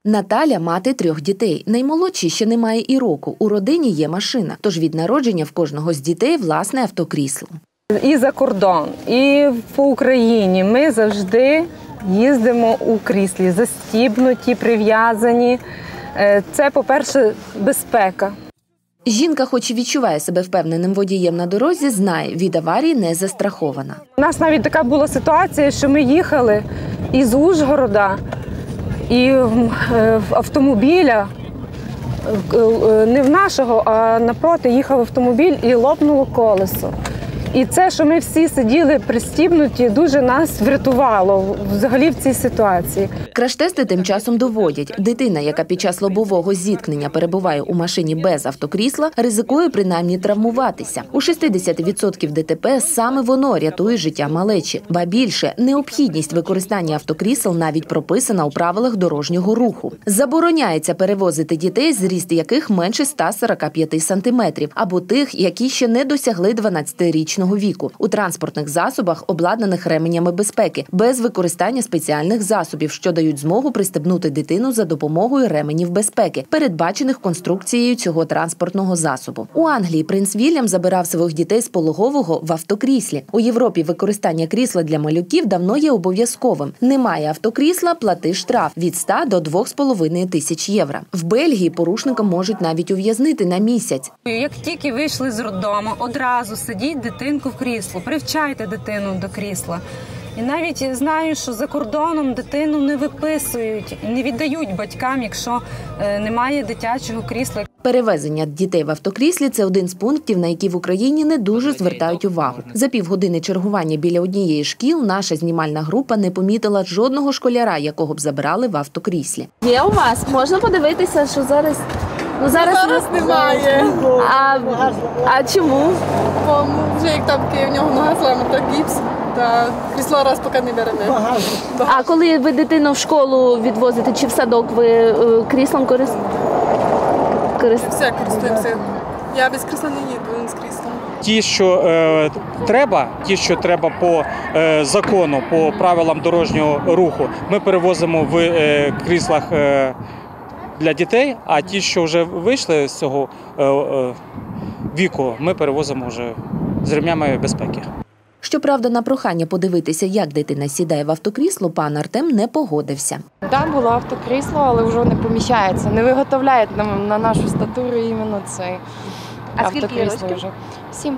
Наталя – мати 3 дітей. Наймолодшій ще немає і року. У родині є машина. Тож від народження в кожного з дітей власне автокрісло. І за кордон, і по Україні ми завжди їздимо у кріслі, застібнуті, прив'язані. Це, по-перше, безпека. Жінка, хоч і відчуває себе впевненим водієм на дорозі, знає – від аварії не застрахована. У нас навіть така була ситуація, що ми їхали із Ужгорода, і автомобіля, не в нашого, а напроти їхав автомобіль і лопнуло колесо. І це, що ми всі сиділи пристібнуті, дуже нас врятувало взагалі в цій ситуації. Краш-тести тим часом доводять. Дитина, яка під час лобового зіткнення перебуває у машині без автокрісла, ризикує принаймні травмуватися. У 60% ДТП саме воно рятує життя малечі. Ба більше, необхідність використання автокрісел навіть прописана у правилах дорожнього руху. Забороняється перевозити дітей, зріст яких менше 145 сантиметрів, або тих, які ще не досягли 12-річного віку, у транспортних засобах, обладнаних ременями безпеки, без використання спеціальних засобів, що дають змогу пристебнути дитину за допомогою ременів безпеки, передбачених конструкцією цього транспортного засобу. У Англії принц Вільям забирав своїх дітей з пологового в автокріслі. У Європі використання крісла для малюків давно є обов'язковим. Немає автокрісла – плати штраф від 100 до 2,5 тисяч євро. В Бельгії порушника можуть навіть ув'язнити на місяць. Як тільки вийшли з роддому, одразу сидіть дитинку в крісло, привчайте дитину до крісла. І навіть знаю, що за кордоном дитину не виписують, не віддають батькам, якщо немає дитячого крісла. Перевезення дітей в автокріслі – це один з пунктів, на які в Україні не дуже звертають увагу. За півгодини чергування біля однієї з шкіл наша знімальна група не помітила жодного школяра, якого б забрали в автокріслі. Є у вас? Можна подивитися, що зараз... Зараз немає. А чому? Бо вже як там в нього нога зламана, гіпс, та крісло раз поки не беремо. А коли ви дитину в школу відвозите чи в садок, ви кріслом користуєтеся? Все користуємося. Я без крісла не їду, він з кріслом. Ті, що треба по закону, по правилам дорожнього руху, ми перевозимо в кріслах для дітей, а ті, що вже вийшли з цього віку, ми перевозимо вже з ремнями безпеки. Щоправда, на прохання подивитися, як дитина сідає в автокрісло, пан Артем не погодився. Там було автокрісло, але вже не поміщається. Не виготовляють на нашу статуру іменно цей автокрісло. А скільки років? 7.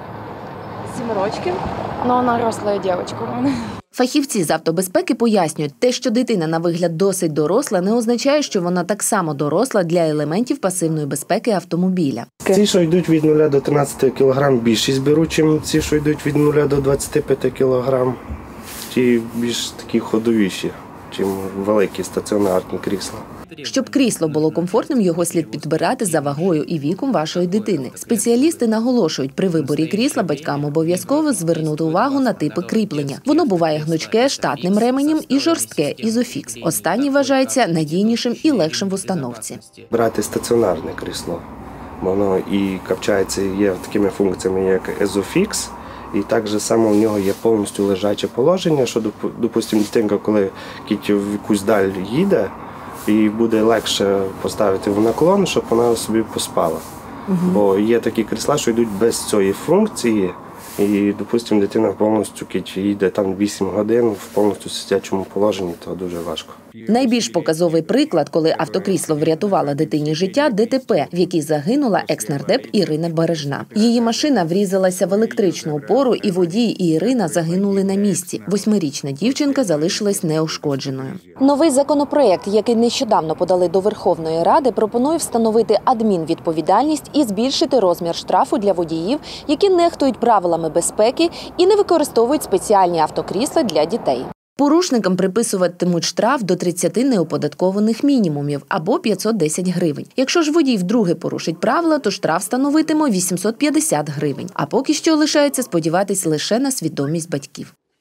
7 років. Ну, вона росла дівчинка. Фахівці з автобезпеки пояснюють, те, що дитина на вигляд досить доросла, не означає, що вона так само доросла для елементів пасивної безпеки автомобіля. Ці, що йдуть від 0 до 13 кг, більшість беруть, ніж ці, що йдуть від 0 до 25 кг. Ті більш такі ходовіші, ніж великі стаціонарні крісла. Щоб крісло було комфортним, його слід підбирати за вагою і віком вашої дитини. Спеціалісти наголошують, при виборі крісла батькам обов'язково звернути увагу на типи кріплення. Воно буває гнучке, штатним ременем і жорстке, ізофікс. Останній вважається надійнішим і легшим в установці. Брати стаціонарне крісло, воно і капчається, є такими функціями, як езофікс. І так же само в нього є повністю лежаче положення, що, допустимо, дитинка, коли в якусь даль їде, і буде легше поставити в наклон, щоб вона собі поспала. Бо є такі крісла, що йдуть без цієї функції, і, допустимо, дитина повністю їде там 8 годин в повністю сидячому положенні, то дуже важко. Найбільш показовий приклад, коли автокрісло врятувало дитині життя – ДТП, в якій загинула екс-нардеп Ірина Бережна. Її машина врізалася в електричну опору, і водій і Ірина загинули на місці. 8-річна дівчинка залишилась неушкодженою. Новий законопроєкт, який нещодавно подали до Верховної Ради, пропонує встановити адмінвідповідальність і збільшити розмір штрафу для водіїв, які нехтують правилами безпеки і не використовують спеціальні автокрісла для дітей. Порушникам приписуватимуть штраф до 30 неоподаткованих мінімумів або 510 гривень. Якщо ж водій вдруге порушить правила, то штраф становитиме 850 гривень. А поки що лишається сподіватись лише на свідомість батьків.